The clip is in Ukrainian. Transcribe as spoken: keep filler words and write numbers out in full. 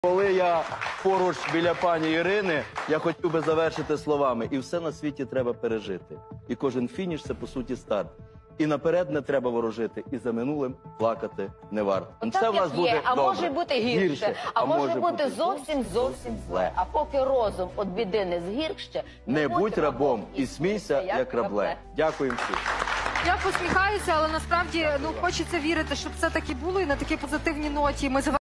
Коли я поруч біля пані Ірини, я хотів би завершити словами. І все на світі треба пережити. І кожен фініш – це, по суті, старт. І наперед не треба ворожити, і за минулим плакати не варто. Ну, Все так, в нас як буде є, а добре. може бути гірше, Гірше, а, може бути зовсім, зовсім зле. А поки розум від біди не згірще, Не будь рабом і смійся, як рабле. Дякуємо всім. Я посміхаюся, але насправді ну хочеться вірити, щоб це так і було, і на такій позитивній ноті ми